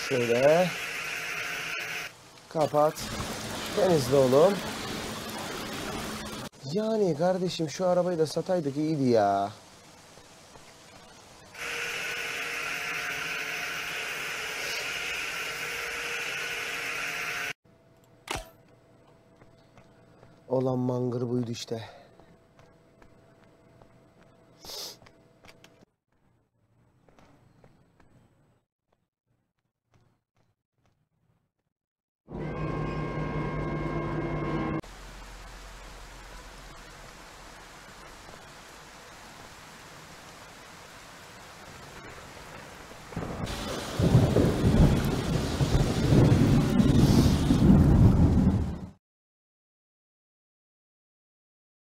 Şöyle. Kapat. Denizli oğlum. Yani kardeşim şu arabayı da sataydık iyiydi ya. Olan mangır buydu işte.